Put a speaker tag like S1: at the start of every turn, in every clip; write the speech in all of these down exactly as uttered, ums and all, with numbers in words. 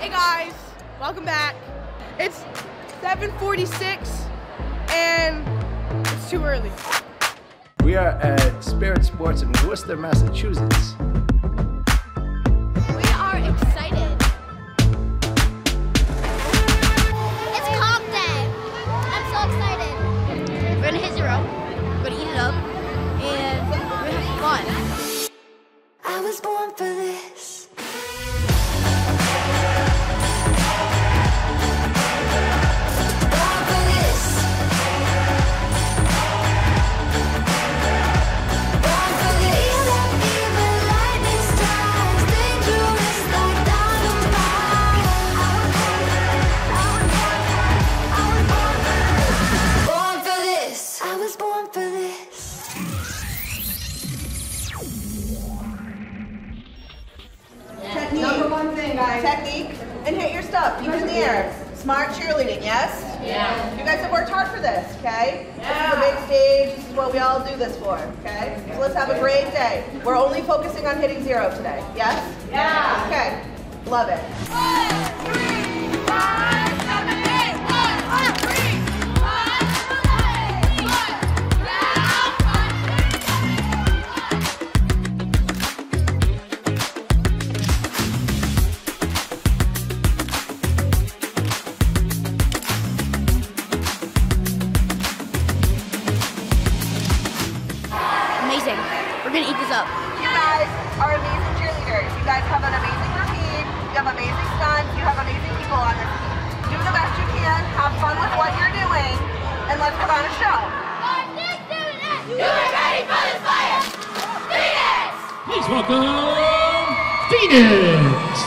S1: Hey guys, welcome back. It's seven forty-six and it's too early.
S2: We are at Spirit Sports in Worcester, Massachusetts.
S3: We are excited. It's comp day. I'm so excited. We're gonna hit zero. We're gonna eat it up, and we're gonna have fun.
S4: I was born for this.
S1: Number one thing, guys. Technique and hit your stuff. Keep it in the air. Smart cheerleading, yes? Yeah. You guys have worked hard for this, okay? Yeah. This is a big stage. This is what we all do this for, okay? So let's have a great day. We're only focusing on hitting zero today, yes? Yeah. Okay. Love it. One, three, five, seven, eight. One, one, three, five, seven, eight. One, down, one, three,
S3: Amazing. We're gonna eat this up.
S1: You guys are amazing cheerleaders. You guys have an amazing routine. You have amazing stunts. You have amazing people on this team. Do the best you can. Have fun with what you're doing. And let's put on a show.
S3: Five, six, seven, eight. You are ready for this fire. Phoenix!
S5: Please welcome Phoenix!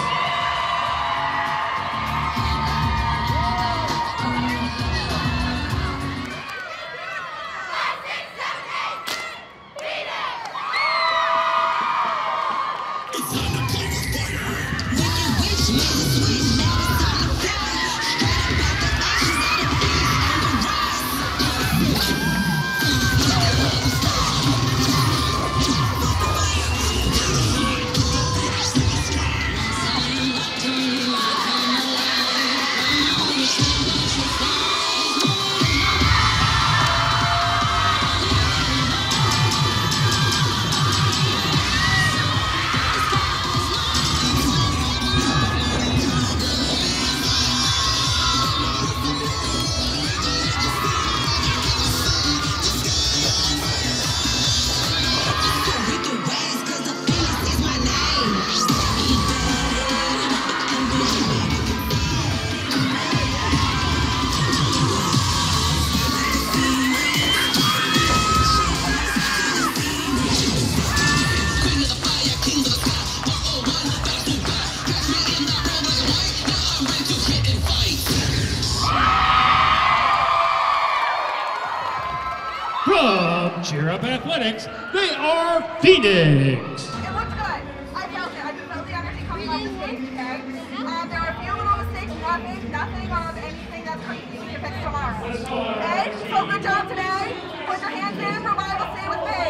S5: From Cheer Up Athletics, they are Phoenix!
S1: It looks good. I felt it. I just felt the energy coming off the stage, okay? Um, there are a few little mistakes, nothing, nothing of anything that's crazy. We can fix tomorrow. Okay? So good job today. Put your hands in, revival, stay with me.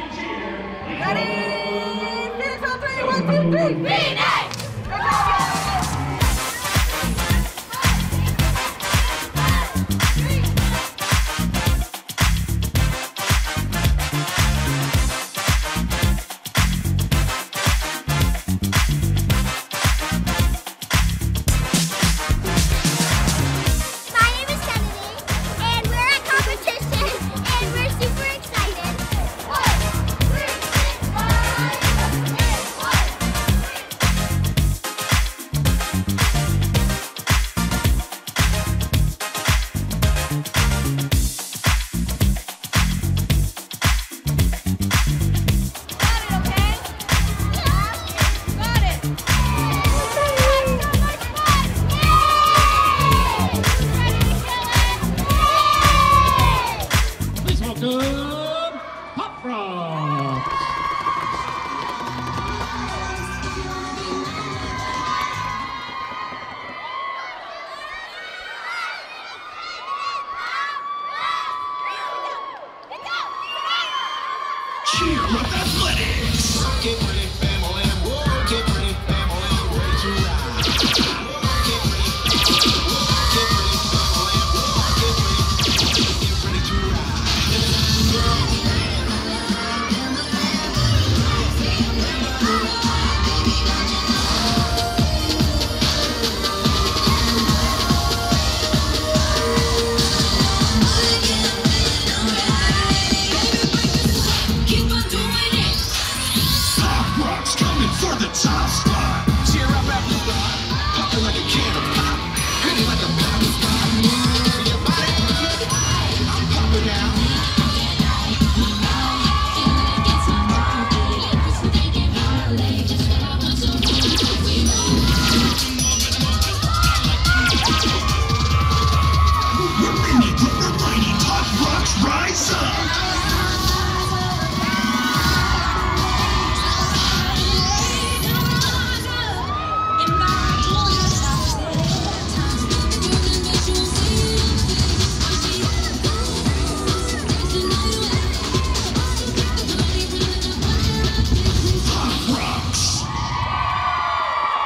S1: Ready? Phoenix on three, one, two, three. Phoenix! Good job, guys.
S5: Cheer Up Athletics!
S6: Get ready, family, whoa, get ready, family.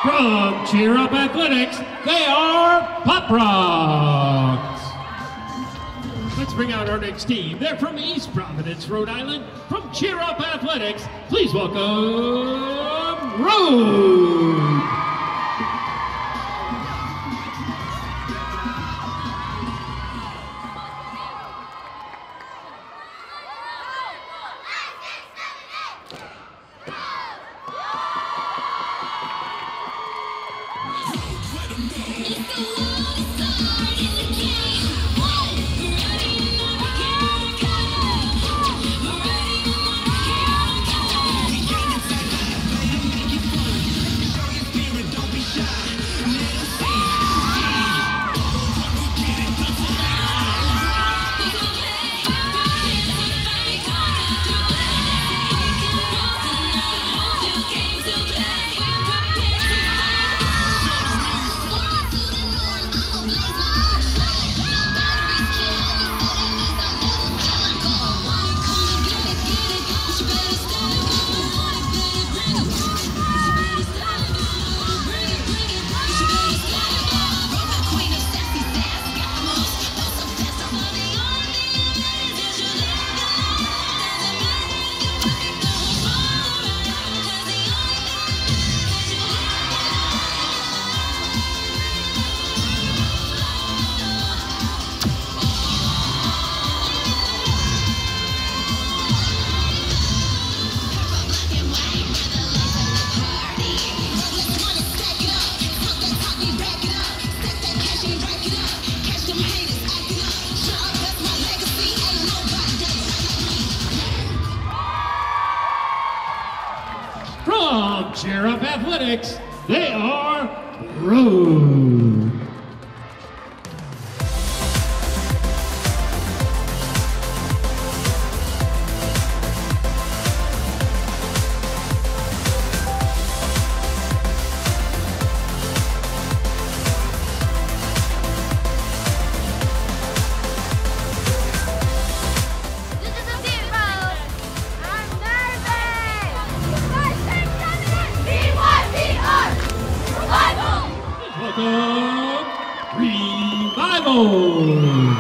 S5: From Cheer Up Athletics, they are Pop Rocks. Let's bring out our next team. They're from East Providence, Rhode Island. From Cheer Up Athletics, please welcome Road. From Cheer Up Athletics, they are Road.
S3: This is a big road. I'm nervous. Five, six, seven, eight. B Y B R. Revival.
S5: Welcome, Revival.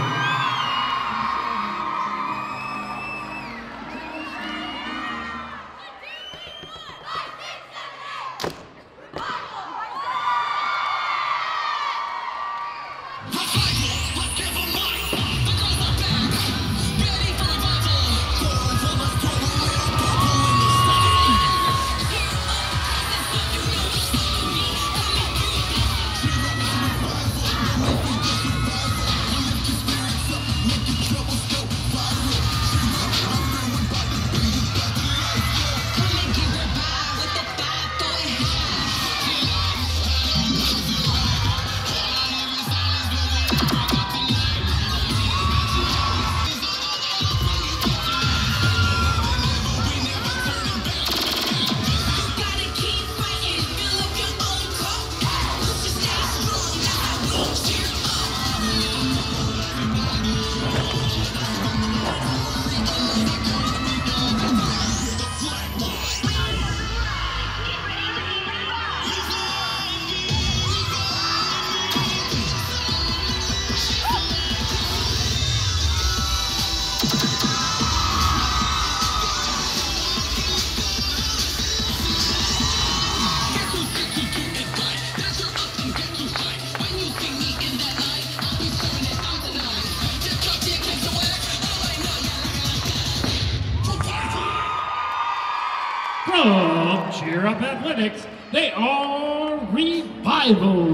S5: From Cheer Up Athletics, they are Revival.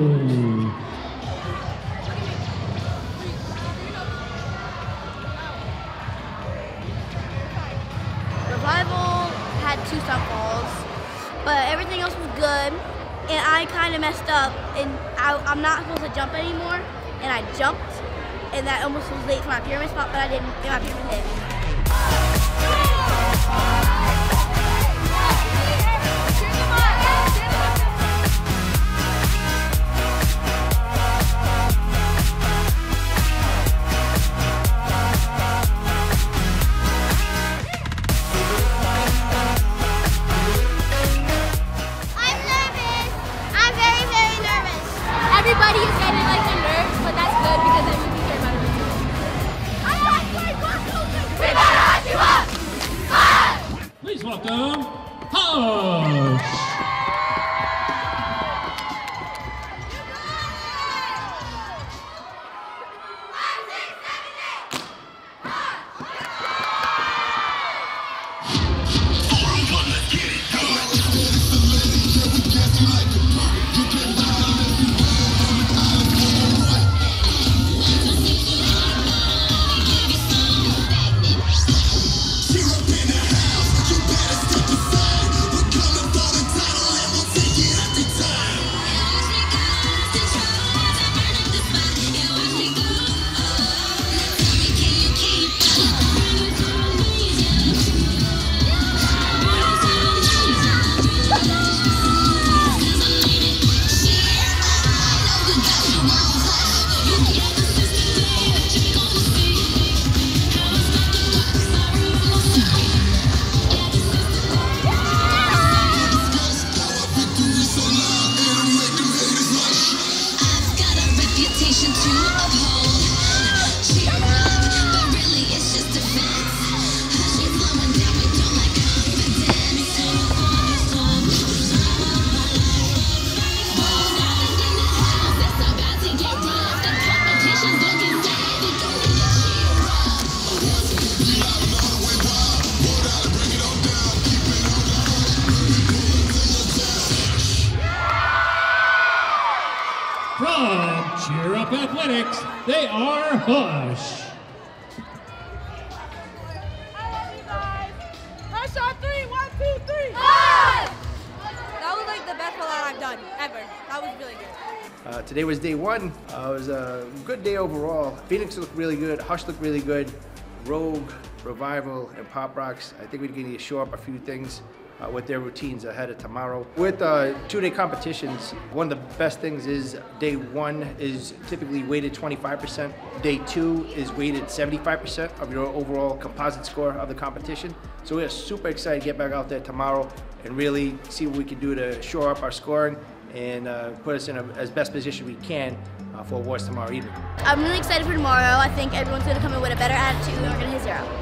S3: Revival had two stunt falls, but everything else was good. And I kind of messed up, and I, I'm not supposed to jump anymore. And I jumped, and that almost was late for my pyramid spot, but I didn't get my pyramid hit.
S6: I'm
S5: From Cheer Up Athletics, they are Hush.
S6: I love you guys. Hush on three, one, two, three. Hush! That was like the best pull out I've done ever. That was really good.
S2: Uh, today was day one. Uh, it was a good day overall. Phoenix looked really good. Hush looked really good. Rogue, Revival, and Pop Rocks. I think we need to show up a few things uh, with their routines ahead of tomorrow. With uh, two-day competitions, one of the best things is day one is typically weighted twenty-five percent. Day two is weighted seventy-five percent of your overall composite score of the competition. So we're super excited to get back out there tomorrow and really see what we can do to shore up our scoring and uh, put us in a, as best position we can uh, for awards tomorrow evening.
S3: I'm really excited for tomorrow. I think everyone's going to come in with a better attitude and we're going to hit zero.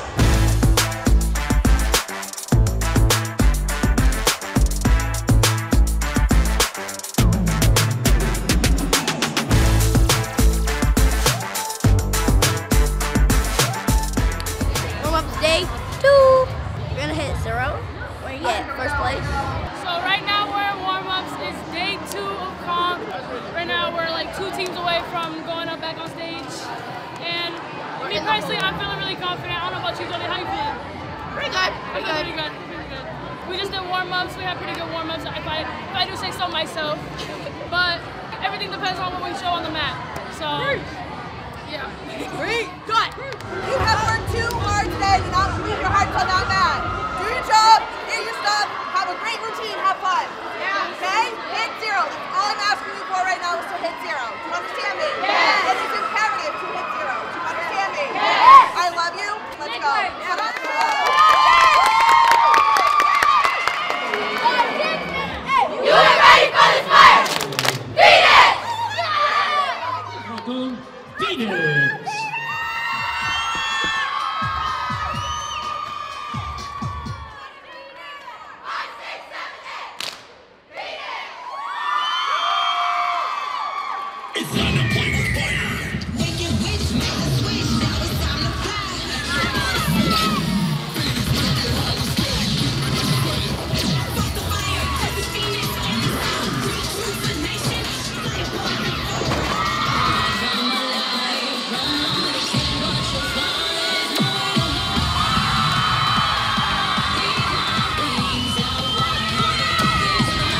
S3: Warm-up's day two. You're going to hit zero. Where you get first place.
S6: So right now we're in warm-ups. It's day two of comp. Right now we're like two teams away from going up back on stage. And me personally, I'm feeling really confident. I don't know about you, Jolie. How you feeling?
S3: Pretty good.
S6: I
S3: Pretty
S6: feel
S3: good.
S6: pretty good. Pretty good. We just did warm-ups. We had pretty good warm-ups. If I if I do say so myself. But everything depends on what we show on the mat. So yeah.
S1: Great. Good. You have worked too hard today to not leave your heart on that mat. Do your job, get your stuff, have a great routine, have fun. Yeah. Okay? Hit zero. That's all I'm asking you for right now is to hit zero. Do you understand me? Yes. It is imperative to hit zero. Do you understand me? Yes. I love you. Let's go.
S4: You are ready for this fire! Phoenix!
S5: Welcome, Phoenix.
S7: It's time to play with fire. Make it wish, make a switch. Now it's time to fly. Fuck the fire, 'cause it's Phoenix on the sound. Reach through the nation. Like water. I'm alive, nobody can watch your fire. Breathe my wings out wide.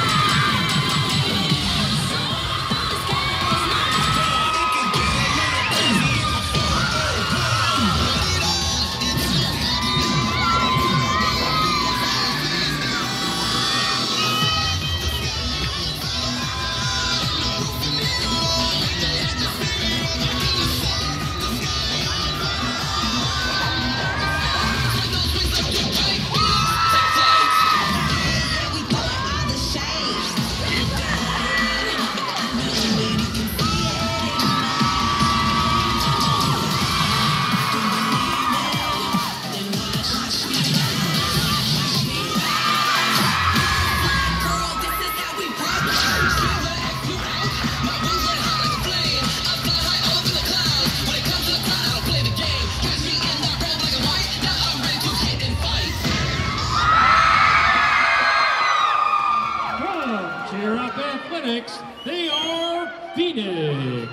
S5: From Cheer Up Athletics, they are Phoenix.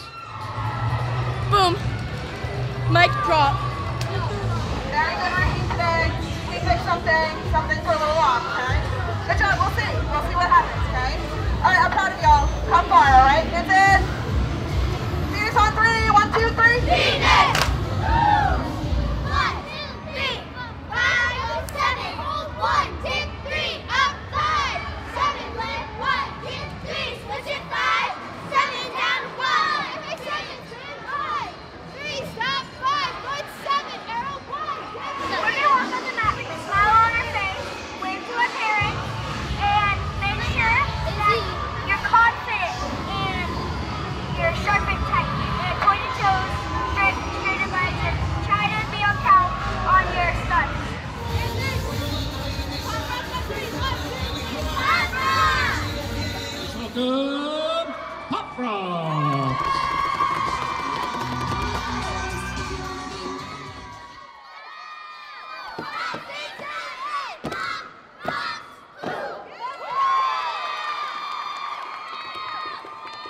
S6: Boom. Mic drop.
S1: Very good routine today. We fixed something, something for a little off, okay? Good job, we'll see. We'll see what happens, okay? Alright, I'm proud of y'all. Come far, alright? It's in. Phoenix on three, one, two, three.
S4: Phoenix! One, two, three, five, seven, hold one, two, three, up, five, seven, left, one, two, three, switch it, five, seven, down, one, seven, turn, five, three, stop, five, good, seven, arrow, one, we're gonna walk on the mat with a smile on our face, wave to our parents, and make sure that you're confident and you're sharp and tight, and pointed toes, straight, straighten legs, and try to be on count on your stunts.
S5: Welcome, Pop Rocks.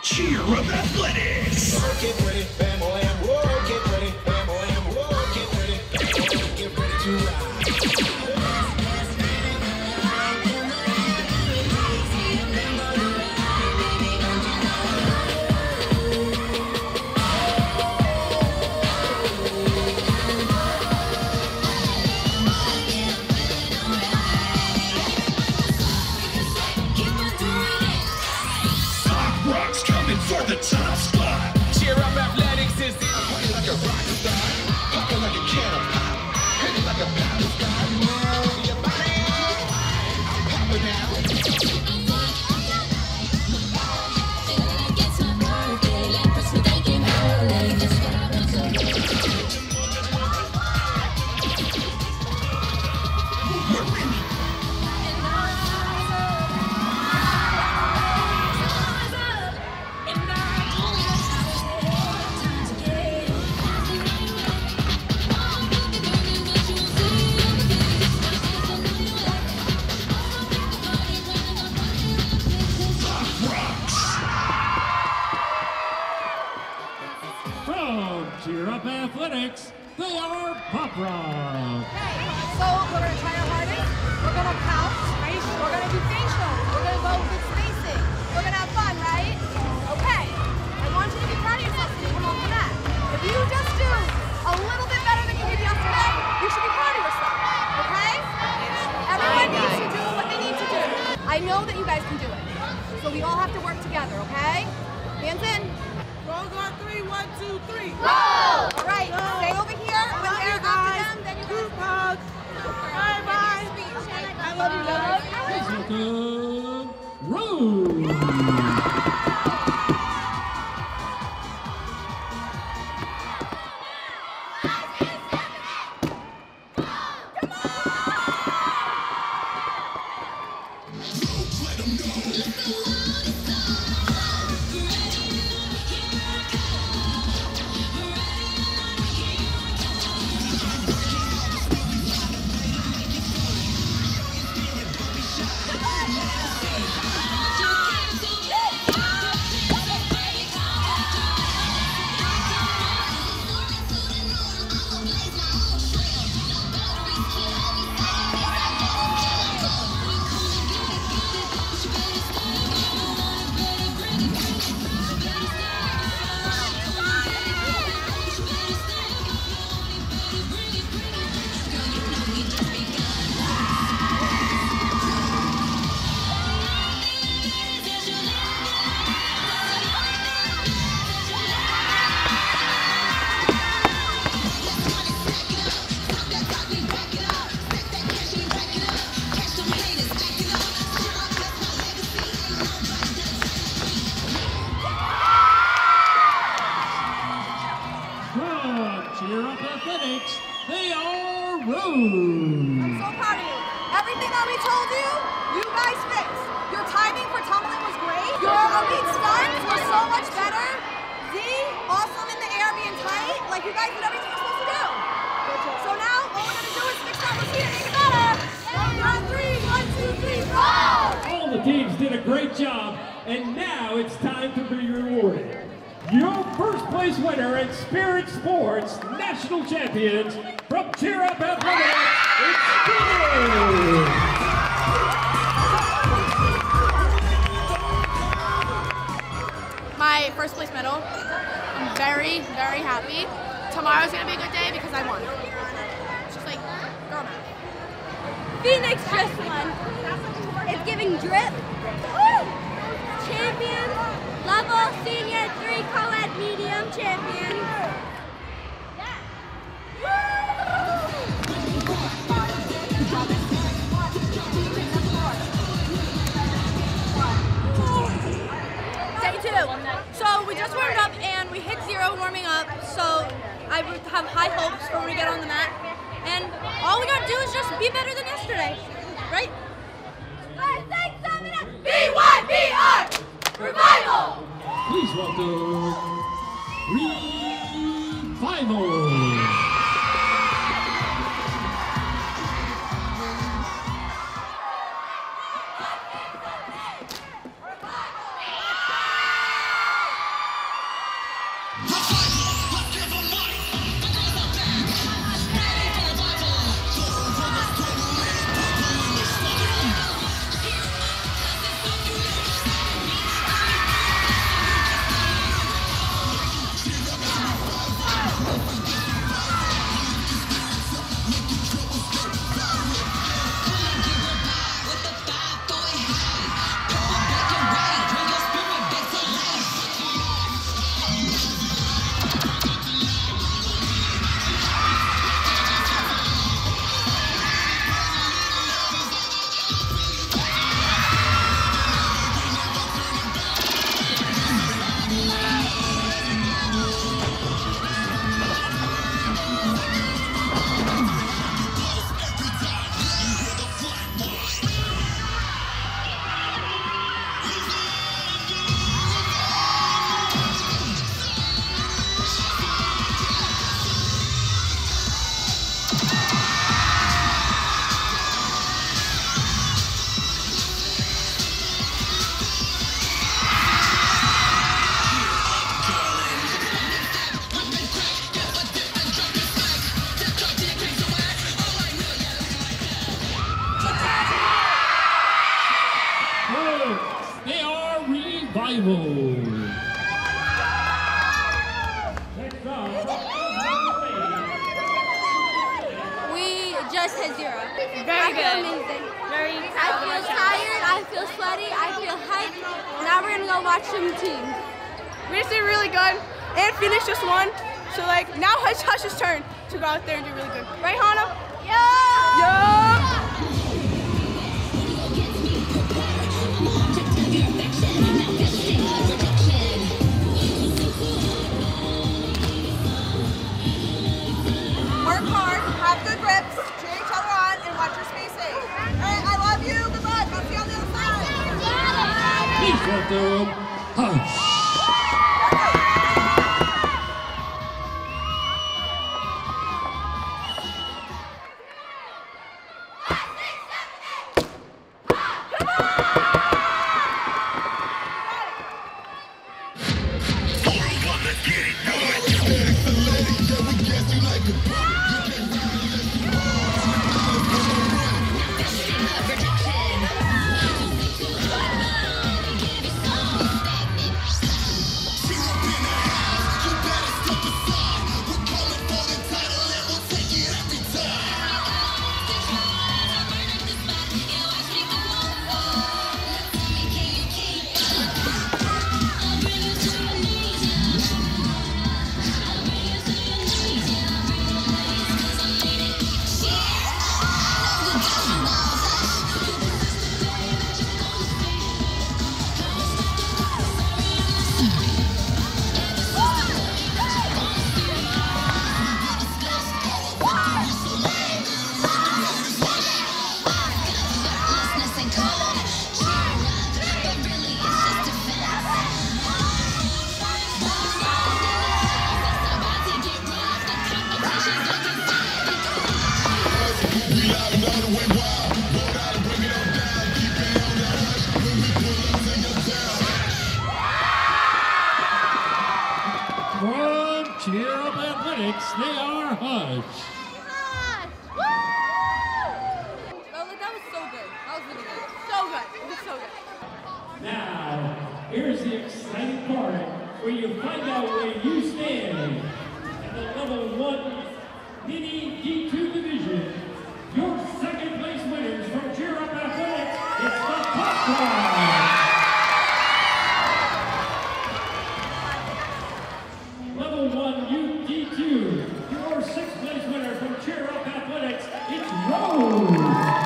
S8: Cheer Up Athletics. Get ready, family, and whoa, get ready, family, and whoa, get ready, family, get ready to ride. For the top spot. Cheer Up Athletics is it. Party like a rock star. Popping like a can of pop. Hitting like a pound of star. Move your body. I'm popping now. It's my birthday. Like Christmas day came early. Just what I want to do.
S5: Cheer Up Athletics, they are Pop Rock.
S9: Okay, so we're going to try our hardest. We're going to count. We're going to do facials. We're going to go with spacing. We're going to have fun, right? Okay. I want you to be proud of yourself when you come home from that. If you just do a little bit better than you did yesterday, you should be proud of yourself. Okay? Everyone needs to do what they need to do. I know that you guys can do it. So we all have to work together, okay? Hands in.
S10: Roll on three, one, two, three.
S9: Roll! All right, stay over here. When they're after them, then you
S10: group hug. Bye bye. I love you guys.
S5: Please welcome Rose. Cheer Up Athletics, they are Rose.
S9: I'm so proud of you. Everything that we told you, you guys fixed. Your timing for tumbling was great. Your elite stunts were so much better. Z, awesome in the air, being tight. Like, you guys did everything you're supposed to do. So now, what we're gonna do is fix that routine and make it better. On three, one, two, three, roll!
S5: All the teams did a great job, and now it's time to be rewarded. Your first place winner and Spirit Sports National Champions from Cheer Up Athletics, it's Spirit!
S3: My first place medal. I'm very, very happy. Tomorrow's gonna be a good day because I won. It's just like, girl math. Phoenix just won. It's giving drip. Woo! Champion, level senior three co-ed medium champion. Day two. So we just warmed up and we hit zero warming up. So I have high hopes for when we get on the mat. And all we gotta do is just be better than yesterday, right? Five, six, seven, eight. B Y B R Revival.
S5: Please welcome Revival. Revival. Next up,
S10: We just hit zero.
S3: Very
S10: I feel
S3: good.
S10: amazing.
S3: Very
S10: I feel tired, I feel sweaty, I feel hyped. Now we're gonna go watch some teams.
S9: We just did really good, and Phoenix just won. So like now it's Hush's turn to go out there and do really good. Right, Hannah?
S10: Yo!
S9: Yup.
S1: Work hard, have good grips, cheer each other on, and watch your spacing. All right, I love you. Good luck. I'll see you on the other side.
S5: please welcome Hush. From Cheer Up Athletics, they are Hush.
S10: Oh, look, that was so good. That was really good. So good. It was so good.
S5: Now, here's the exciting part where you find out where you stand at the level one mini D two division. Your second place winners from Cheer Up Athletics, it's the Pop Rock. Level one U D two, your sixth place winner from Cheer Up Athletics, it's Rose.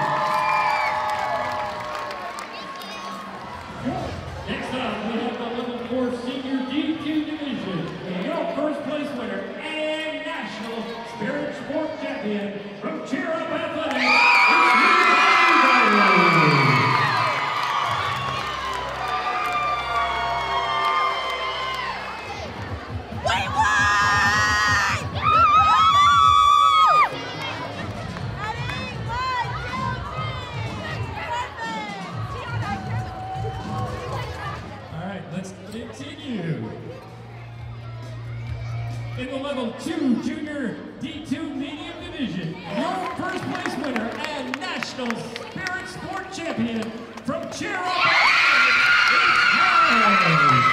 S5: Next up, we have the level four senior D two division. Your first place winner and national spirit sport champion from Cheer Up Athletics, it's Rose. All right, let's continue. In the level two junior D two medium division, your first place winner and national spirit sport champion from Cheer Up, it's Rose.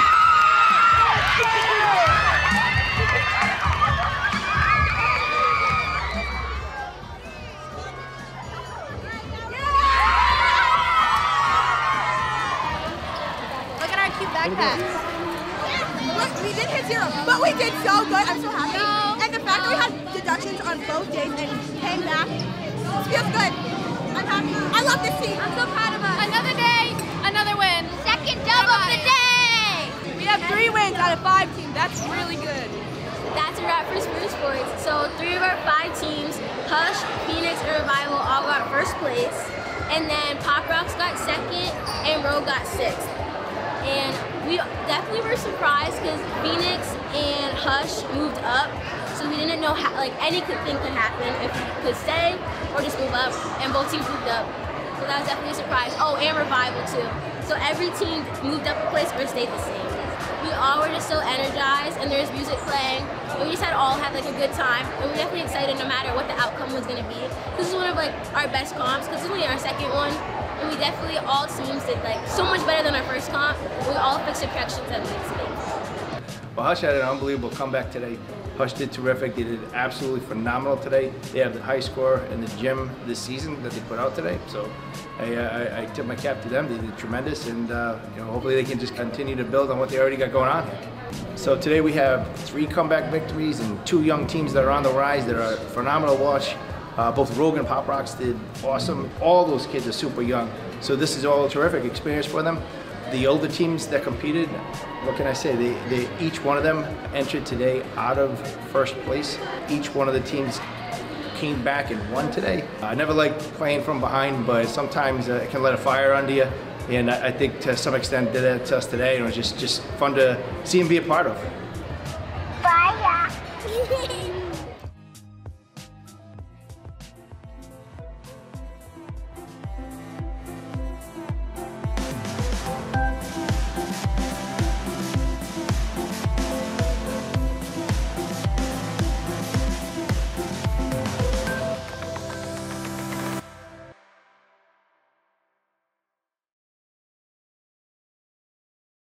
S9: Look at our cute backpacks. Look, we did hit zero, but we did so good. I'm so happy. And the fact that we had deductions on both days and came back, this feels good. I'm happy. I love this team. I'm so proud of us.
S6: Another day, another win.
S4: Second dub of the day.
S9: We have three wins out of five teams. That's really good.
S3: That's a wrap for Spirit Sports. So three of our five teams, Hush, Phoenix, and Revival, all got first place. And then Pop Rocks got second, and Rogue got sixth. And we definitely were surprised because Phoenix and Hush moved up. So we didn't know how, like anything could happen if we could stay or just move up. And both teams moved up. So that was definitely a surprise. Oh, and Revival too. So every team moved up a place or stayed the same. We all were just so energized, and there's music playing, and we just had all had like a good time, and we we're definitely excited no matter what the outcome was gonna be. This is one of like our best comps, because this is only our second one, and we definitely all teams did like so much better than our first comp. We all
S11: Hush impressions of this game?
S2: Well, Hush had an unbelievable comeback today. Hush did terrific. They did absolutely phenomenal today. They have the high score in the gym this season that they put out today. So I, I, I tip my cap to them. They did tremendous, and uh, you know, hopefully they can just continue to build on what they already got going on here. So today we have three comeback victories and two young teams that are on the rise that are phenomenal to watch. Uh, both Rogue and Pop Rocks did awesome. All those kids are super young. So this is all a terrific experience for them. The older teams that competed, what can I say? They, they, each one of them entered today out of first place. Each one of the teams came back and won today. I never like playing from behind, but sometimes uh, it can let a fire under you. And I, I think to some extent did that to us today, and it was just, just fun to see and be a part of.